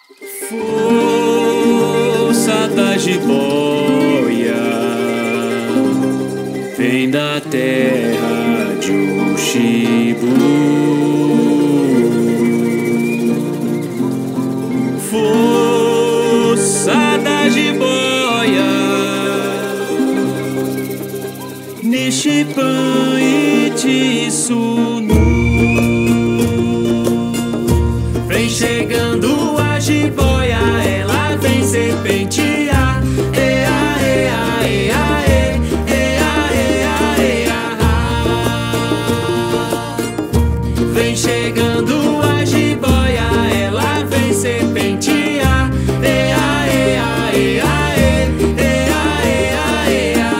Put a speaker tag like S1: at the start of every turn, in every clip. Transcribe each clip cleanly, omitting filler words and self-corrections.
S1: Força da jiboia vem da terra de Oxibu. Força da jiboia Nishipan e Tsunu. Vem chegando a jiboia, ela vem serpentear. Ea, ea, ea, ea, ea, ea. Vem chegando a jiboia, ela vem serpentear. Ea, ea, ea, ea, ea, ea.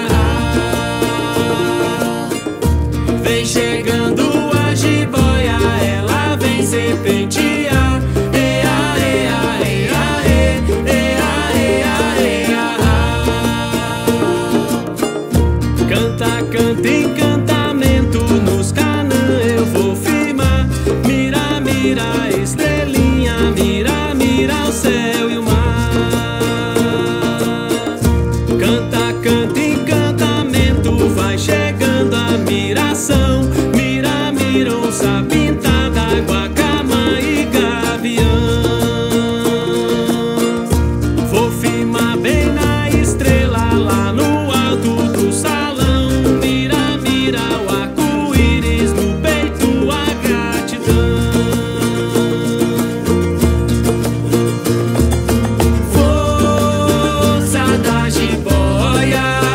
S1: Vem chegando a jiboia, ela vem serpentear. Canta encantamento nos Canã, eu vou firmar. Mira, mira, estrelinha, mira, mira o céu e o mar. Canta encantamento, vai chegando a miração. Mira, mira, onça pintada, guacamã e gavião. Vou firmar bem na estrela, lá no alto do salão.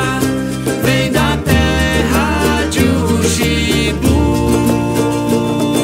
S1: Vem da terra de Oxibu.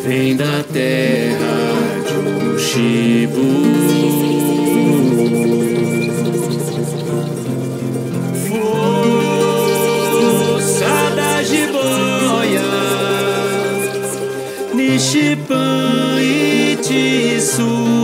S1: vem da terra de Uxibu. Força da jiboia, Nixipan e Tissu.